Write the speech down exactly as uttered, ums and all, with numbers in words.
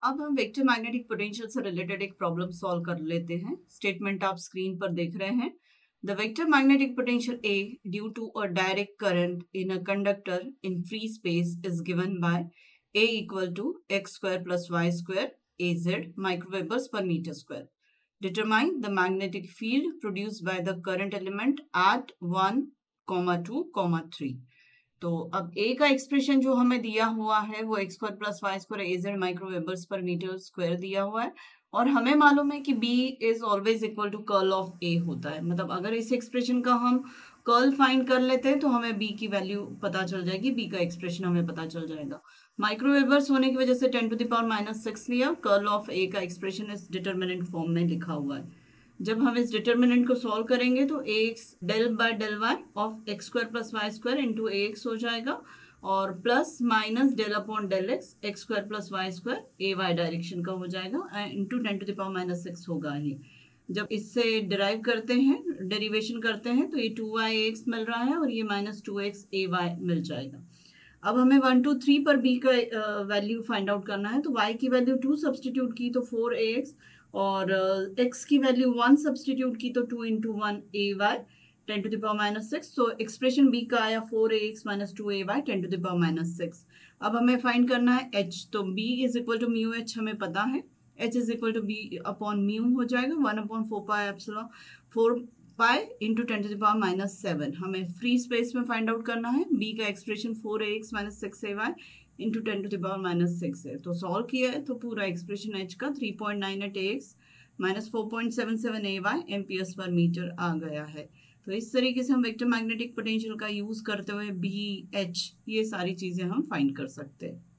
अब हम vector magnetic potential से रिलेटेड एक प्रॉब्लम सॉल्व कर लेते हैं। स्टेटमेंट आप स्क्रीन पर देख रहे हैं। The vector magnetic potential A due to a direct current in a conductor in free space is given by A equal to x square plus y square A Z microwebers per metre square. Determine the magnetic field produced by the current element at one comma two comma three. तो अब ए का expression जो हमें दिया हुआ है वो x square plus y square A Z microwebers per metre square दिया हुआ है और हमें मालूम है कि B is always equal to curl of A होता है। मतलब अगर इस एक्सप्रेशन का हम कर्ल फाइंड कर लेते हैं तो हमें बी की वैल्यू पता चल जाएगी, बी का एक्सप्रेशन हमें पता चल जाएगा। माइक्रोवेबर्स होने की वजह से ten to the power minus six लिया। कर्ल ऑफ ए का एक्सप्रेशन इस डिटर्मिनेंट फॉर्म में लिखा हुआ है। जब हम इस डिटर्मिनेंट को सॉल्व करेंगे तो A X del by del y of x square plus y square into A X हो जाएगा और plus minus del upon del x x square plus y square A Y direction का हो जाएगा into ten to the power minus six होगा ही। जब इससे डिराइव करते हैं, डेरिवेशन करते हैं तो ये टू वाई ए एक्स मिल रहा है और ये minus two x A Y मिल जाएगा। अब हमें वन टू थ्री पर बी का वैल्यू फाइंड आउट करना है। तो y की वैल्यू टू सब्सटीट्यूट की तो फोर ए एक्स और x uh, की वैल्यू वन सब्सटीट्यूट की तो two into one A Y ten to the power minus six. तो एक्सप्रेशन b का आया four A X minus two A Y ten to the power minus six. अब हमें find करना है h। तो b is equal to mu h हमें पता है, h is equal to B upon mu हो जाएगा one upon four pi epsilon four pi into ten to the power minus seven. हमें फ्री स्पेस में फाइंड आउट करना है। b का expression four A X minus six A Y into ten to the power minus six है। तो solve किया है तो पूरा एक्सप्रेशन h का three point nine eight A X minus four point seven seven A Y amperes per metre आ गया है। तो इस तरीके से हम वेक्टर मैग्नेटिक पोटेंशियल का यूज करते हुए बी एच ये सारी चीजें हम फाइंड कर सकते हैं।